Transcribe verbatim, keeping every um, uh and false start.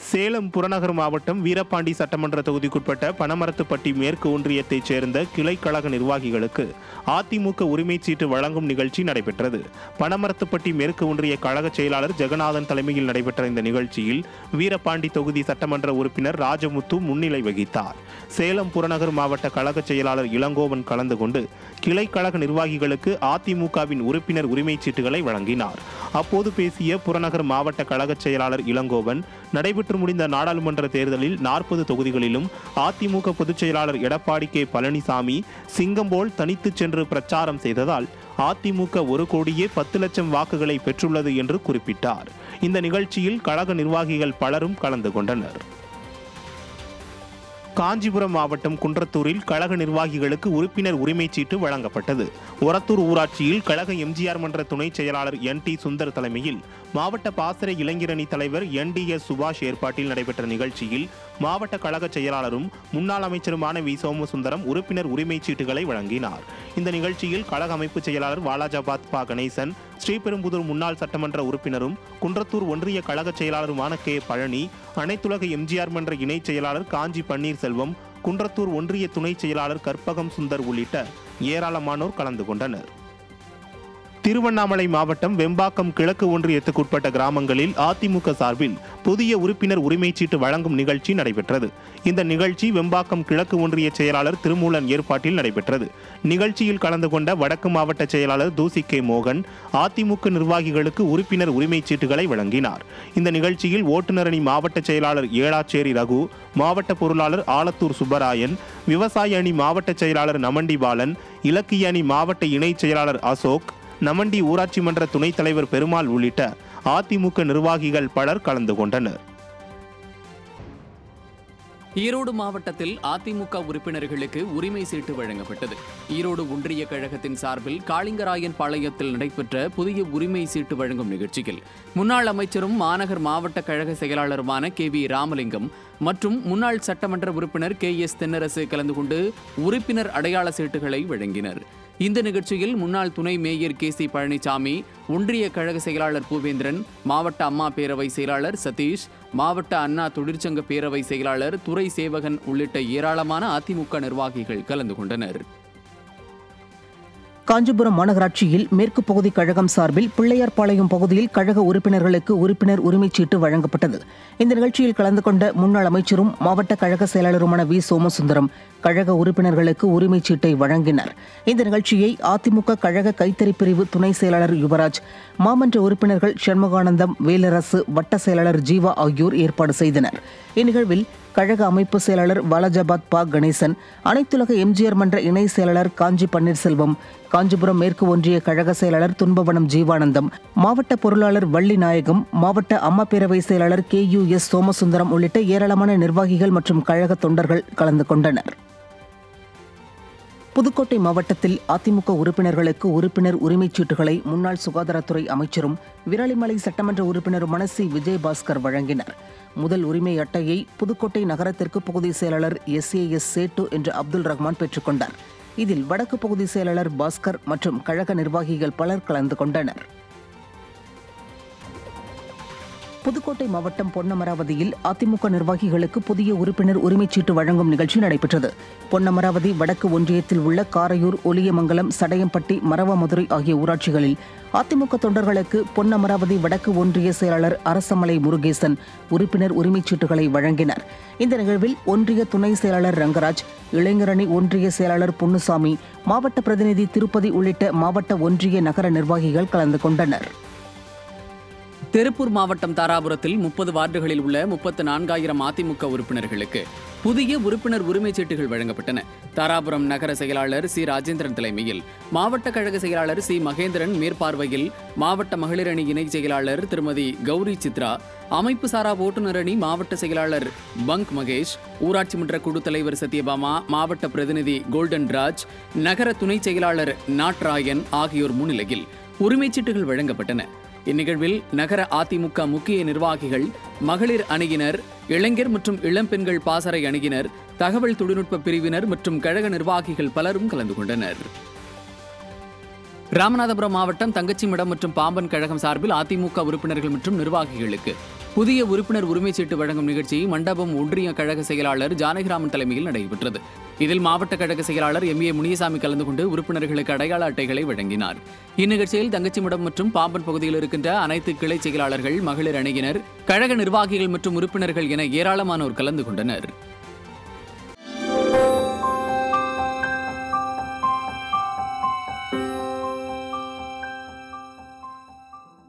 சேலம் புறநகர் மாவட்டம் வீரபாண்டி சட்டமன்ற தொகுதிக்குட்பட்ட பனமரத்துப்பட்டி மேற்கு ஒன்றியத்தைச் சேர்ந்த கிளை கழக நிர்வாகிகளுக்கு அதிமுக உரிமைச் சீட்டு வழங்கும் நிகழ்ச்சி நடைபெற்றது. பனமரத்துப்பட்டி மேற்கு ஒன்றிய கழக செயலாளர் ஜெகநாதன் தலைமையில் நடைபெற்ற இந்த நிகழ்ச்சியில் வீரபாண்டி தொகுதி சட்டமன்ற உறுப்பினர் ராஜமுத்து முன்னிலை வகித்தார். சேலம் புறநகர் மாவட்ட கழக செயலாளர் இளங்கோவன் கலந்து கொண்டு கிளை கழக நிர்வாகிகளுக்கு அதிமுகவின் உறுப்பினர் உரிமைச் சீட்டுகளை வழங்கினார். அப்போது பேசிய புறநகர் மாவட்ட கழக செயலாளர் இளங்கோவன், நடைபெற்று முடிந்த நாடாளுமன்ற தேர்தலில் நாற்பது தொகுதிகளிலும் அதிமுக பொதுச் செயலாளர் எடப்பாடி கே பழனிசாமி சிங்கம் போல் தனித்து சென்று பிரச்சாரம் செய்ததால் அதிமுக ஒரு கோடியே பத்து லட்சம் வாக்குகளை பெற்றுள்ளது என்று குறிப்பிட்டார். இந்த நிகழ்ச்சியில் கழக நிர்வாகிகள் பலரும் கலந்து கொண்டனர். காஞ்சிபுரம் மாவட்டம் குன்றத்தூரில் கழக நிர்வாகிகளுக்கு உறுப்பினர் உரிமைச் சீட்டு வழங்கப்பட்டது. ஒரத்தூர் ஊராட்சியில் கழக எம்ஜிஆர் மன்ற துணை செயலாளர் என் டி சுந்தர் தலைமையில் மாவட்ட பாசறை இளைஞரணி தலைவர் என் டி எஸ் சுபாஷ் ஏற்பாட்டில் நடைபெற்ற நிகழ்ச்சியில் மாவட்ட கழக செயலாளரும் முன்னாள் அமைச்சருமான வி சோமசுந்தரம் உறுப்பினர் உரிமைச் சீட்டுகளை வழங்கினார். இந்த நிகழ்ச்சியில் கழக அமைப்பு செயலாளர் வாலாஜாபாத் பா கணேசன், ஸ்ரீபெரும்புதூர் முன்னாள் சட்டமன்ற உறுப்பினரும் குன்றத்தூர் ஒன்றிய கழக செயலாளருமான கே பழனி, அனைத்துலக எம்ஜிஆர் மன்ற இணைச் செயலாளர் காஞ்சி பன்னீர்செல்வம், குன்றத்தூர் ஒன்றிய துணை செயலாளர் கற்பகம் சுந்தர் உள்ளிட்ட ஏராளமானோர் கலந்து கொண்டனர். திருவண்ணாமலை மாவட்டம் வெம்பாக்கம் கிழக்கு ஒன்றியத்துக்குட்பட்ட கிராமங்களில் அதிமுக சார்பில் புதிய உறுப்பினர் உரிமைச் சீட்டு வழங்கும் நிகழ்ச்சி நடைபெற்றது. இந்த நிகழ்ச்சி வெம்பாக்கம் கிழக்கு ஒன்றிய செயலாளர் திருமூலன் ஏற்பாட்டில் நடைபெற்றது. நிகழ்ச்சியில் கலந்து கொண்ட வடக்கு மாவட்ட செயலாளர் தூசி கே மோகன் அதிமுக நிர்வாகிகளுக்கு உறுப்பினர் உரிமைச் சீட்டுகளை வழங்கினார். இந்த நிகழ்ச்சியில் ஓட்டுநரணி மாவட்ட செயலாளர் ஏழாச்சேரி ரகு, மாவட்ட பொருளாளர் ஆலத்தூர் சுப்பராயன், விவசாய அணி மாவட்ட செயலாளர் நமண்டி பாலன், இலக்கிய அணி மாவட்ட இணைச் செயலாளர் அசோக், நமண்டி ஊராட்சி மன்ற துணைத் தலைவர் பெருமாள் உள்ளிட்ட அதிமுக நிர்வாகிகள் பலர் கலந்து கொண்டனர். ஈரோடு மாவட்டத்தில் அதிமுக உறுப்பினர்களுக்கு உரிமை சீட்டு வழங்கப்பட்டது. ஈரோடு ஒன்றிய கழகத்தின் சார்பில் காளிங்கராயன் பாளையத்தில் நடைபெற்ற புதிய உரிமை சீட்டு வழங்கும் நிகழ்ச்சியில் முன்னாள் அமைச்சரும் மாநகர் மாவட்ட கழக செயலாளருமான கே வி ராமலிங்கம் மற்றும் முன்னாள் சட்டமன்ற உறுப்பினர் கே எஸ் தென்னரசு கலந்து கொண்டு உறுப்பினர் அடையாள சீட்டுகளை வழங்கினர். இந்த நிகழ்ச்சியில் முன்னாள் துணை மேயர் கே சி பழனிசாமி, ஒன்றிய கழக செயலாளர் பூவேந்திரன், மாவட்ட அம்மா பேரவை செயலாளர் சதீஷ், மாவட்ட அண்ணா தொழிற்சங்க பேரவை செயலாளர் துரை சேவகன் உள்ளிட்ட ஏராளமான அதிமுக நிர்வாகிகள் கலந்து கொண்டனர். காஞ்சிபுரம் மாநகராட்சியில் மேற்கு பகுதி கழகம் சார்பில் பிள்ளையார்பாளையம் பகுதியில் கழக உறுப்பினர்களுக்கு உறுப்பினர் உரிமைச் சீட்டு வழங்கப்பட்டது. இந்த நிகழ்ச்சியில் கலந்து கொண்ட முன்னாள் அமைச்சரும் மாவட்ட கழக செயலாளருமான வி சோமசுந்தரம் கழக உறுப்பினர்களுக்கு உரிமைச் சீட்டை வழங்கினார். இந்த நிகழ்ச்சியை அதிமுக கழக கைத்தறி பிரிவு துணை செயலாளர் யுவராஜ், மாமன்ற உறுப்பினர்கள் சண்முகானந்தம், வேலரசு, வட்ட செயலாளர் ஜீவா ஆகியோர் ஏற்பாடு செய்தனர். இந்நிகழ்வில் கழக அமைப்பு செயலாளர் வாலாஜாபாத் பா கணேசன், அனைத்துலக எம்ஜிஆர் மன்ற இணை செயலாளர் காஞ்சி பன்னீர்செல்வம், காஞ்சிபுரம் மேற்கு ஒன்றிய கழக செயலாளர் துன்பவனம் ஜீவானந்தம், மாவட்ட பொருளாளர் வள்ளி நாயகம், மாவட்ட அம்மா பேரவை செயலாளர் கே யு எஸ் சோமசுந்தரம் உள்ளிட்ட ஏராளமான நிர்வாகிகள் மற்றும் கழக தொண்டர்கள் கலந்து கொண்டனர். புதுக்கோட்டை மாவட்டத்தில் அதிமுக உறுப்பினர்களுக்கு உறுப்பினர் உரிமைச் சீட்டுகளை முன்னாள் சுகாதாரத்துறை அமைச்சரும் விராலிமலை சட்டமன்ற உறுப்பினருமான சி விஜயபாஸ்கர் வழங்கினார். முதல் உரிமை அட்டையை புதுக்கோட்டை நகர தெற்கு பகுதி செயலாளர் எஸ் ஏ எஸ் சேட்டு என்ற அப்துல் ரஹ்மான் பெற்றுக்கொண்டார். இதில் வடக்கு பகுதி செயலாளர் பாஸ்கர் மற்றும் கழக நிர்வாகிகள் பலர் கலந்து கொண்டனர். புதுக்கோட்டை மாவட்டம் பொன்னமராவதியில் அதிமுக நிர்வாகிகளுக்கு புதிய உறுப்பினர் உரிமைச் சீட்டு வழங்கும் நிகழ்ச்சி நடைபெற்றது. பொன்னமராவதி வடக்கு ஒன்றியத்தில் உள்ள காரையூர், ஒலியமங்கலம், சடையம்பட்டி, மரவமதுரை ஆகிய ஊராட்சிகளில் அதிமுக தொண்டர்களுக்கு பொன்னமராவதி வடக்கு ஒன்றிய செயலாளர் அரசமலை முருகேசன் உறுப்பினர் உரிமைச் சீட்டுகளை வழங்கினார். இந்த நிகழ்வில் ஒன்றிய துணை செயலாளர் ரங்கராஜ், இளைஞரணி ஒன்றிய செயலாளர் பொன்னுசாமி, மாவட்ட பிரதிநிதி திருப்பதி உள்ளிட்ட மாவட்ட ஒன்றிய நகர நிர்வாகிகள் கலந்து கொண்டனர். திருப்பூர் மாவட்டம் தாராபுரத்தில் முப்பது வார்டுகளில் உள்ள முப்பத்து நான்காயிரம் அதிமுக உறுப்பினர்களுக்கு புதிய உறுப்பினர் உரிமைச் சீட்டுகள் வழங்கப்பட்டன. தாராபுரம் நகர செயலாளர் சி ராஜேந்திரன் தலைமையில், மாவட்ட கழக செயலாளர் சி மகேந்திரன் மேற்பார்வையில் மாவட்ட மகளிர் அணி இணை செயலாளர் திருமதி கௌரி சித்ரா, அமைப்பு சாரா ஓட்டுநர் அணி மாவட்ட செயலாளர் பங்க் மகேஷ், ஊராட்சி மன்ற குழு தலைவர் சத்யபாமா, மாவட்ட பிரதிநிதி கோல்டன் ராஜ், நகர துணை செயலாளர் நாட்ராயன் ஆகியோர் முன்னிலையில் உரிமைச் சீட்டுகள் வழங்கப்பட்டன. இந்நிகழ்வில் நகர அதிமுக முக்கிய நிர்வாகிகள், மகளிர் அணியினர், இளைஞர் மற்றும் இளம்பெண்கள் பாசறை அணியினர், தகவல் தொழில்நுட்ப பிரிவினர் மற்றும் கழக நிர்வாகிகள் பலரும் கலந்து கொண்டனர். ராமநாதபுரம் மாவட்டம் தங்கச்சிமடம் மற்றும் பாம்பன் கழகம் சார்பில் அதிமுக உறுப்பினர்கள் மற்றும் நிர்வாகிகளுக்கு புதிய உறுப்பினர் உரிமைச் சீட்டு வழங்கும் நிகழ்ச்சி மண்டபம் ஒன்றிய கழக செயலாளர் ஜானகிராமன் தலைமையில் நடைபெற்றது. இதில் மாவட்ட கழக செயலாளர் எம் ஏ முனியசாமி கலந்து கொண்டு உறுப்பினர்களுக்கு அடையாள அட்டைகளை வழங்கினார். இந்நிகழ்ச்சியில் தங்கச்சிமடம் மற்றும் பாம்பன் பகுதியில் இருக்கின்ற அனைத்து கிளை செயலாளர்கள், மகளிர் அணியினர், கழக நிர்வாகிகள் மற்றும் உறுப்பினர்கள் என ஏராளமானோர் கலந்து கொண்டனர்.